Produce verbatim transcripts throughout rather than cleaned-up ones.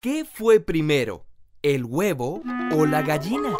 ¿Qué fue primero, el huevo o la gallina?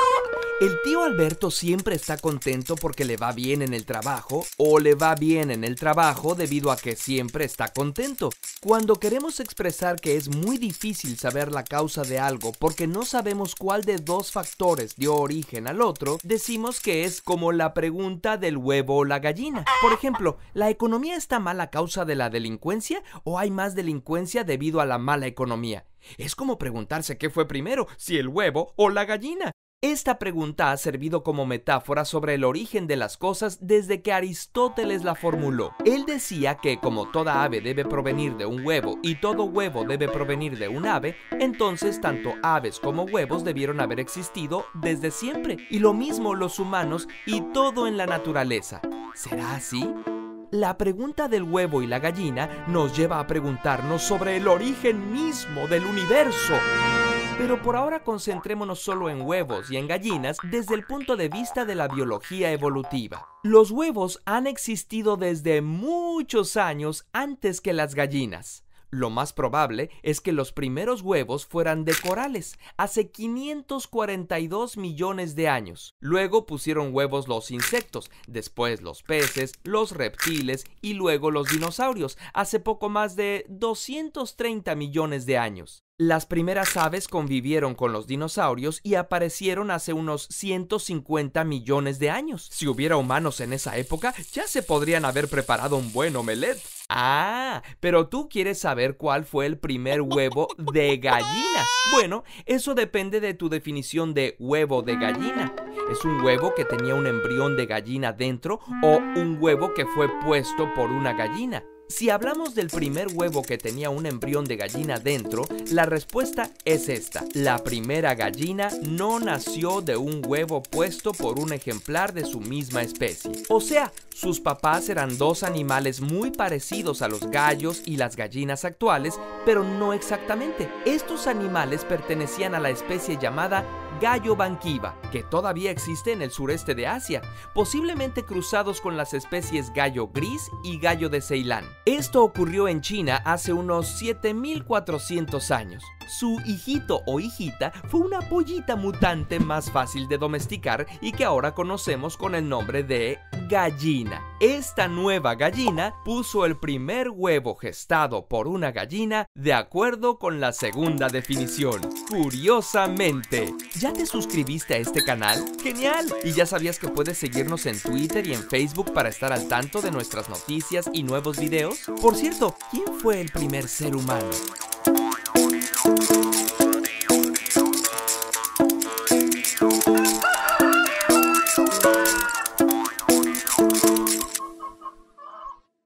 El tío Alberto siempre está contento porque le va bien en el trabajo o le va bien en el trabajo debido a que siempre está contento. Cuando queremos expresar que es muy difícil saber la causa de algo porque no sabemos cuál de dos factores dio origen al otro, decimos que es como la pregunta del huevo o la gallina. Por ejemplo, ¿la economía está mal a causa de la delincuencia o hay más delincuencia debido a la mala economía? Es como preguntarse qué fue primero, si el huevo o la gallina. Esta pregunta ha servido como metáfora sobre el origen de las cosas desde que Aristóteles la formuló. Él decía que como toda ave debe provenir de un huevo y todo huevo debe provenir de un ave, entonces tanto aves como huevos debieron haber existido desde siempre. Y lo mismo los humanos y todo en la naturaleza. ¿Será así? La pregunta del huevo y la gallina nos lleva a preguntarnos sobre el origen mismo del universo. Pero por ahora concentrémonos solo en huevos y en gallinas desde el punto de vista de la biología evolutiva. Los huevos han existido desde muchos años antes que las gallinas. Lo más probable es que los primeros huevos fueran de corales, hace quinientos cuarenta y dos millones de años. Luego pusieron huevos los insectos, después los peces, los reptiles y luego los dinosaurios, hace poco más de doscientos treinta millones de años. Las primeras aves convivieron con los dinosaurios y aparecieron hace unos ciento cincuenta millones de años. Si hubiera humanos en esa época, ya se podrían haber preparado un buen omelette. Ah, pero tú quieres saber cuál fue el primer huevo de gallina. Bueno, eso depende de tu definición de huevo de gallina. ¿Es un huevo que tenía un embrión de gallina dentro o un huevo que fue puesto por una gallina? Si hablamos del primer huevo que tenía un embrión de gallina dentro, la respuesta es esta. La primera gallina no nació de un huevo puesto por un ejemplar de su misma especie. O sea, sus papás eran dos animales muy parecidos a los gallos y las gallinas actuales, pero no exactamente. Estos animales pertenecían a la especie llamada gallo banquiva, que todavía existe en el sureste de Asia, posiblemente cruzados con las especies gallo gris y gallo de Ceilán. Esto ocurrió en China hace unos siete mil cuatrocientos años. Su hijito o hijita fue una pollita mutante más fácil de domesticar y que ahora conocemos con el nombre de gallina. Esta nueva gallina puso el primer huevo gestado por una gallina de acuerdo con la segunda definición. Curiosamente, ¿ya te suscribiste a este canal? ¡Genial! ¿Y ya sabías que puedes seguirnos en Twitter y en Facebook para estar al tanto de nuestras noticias y nuevos videos? Por cierto, ¿quién fue el primer ser humano?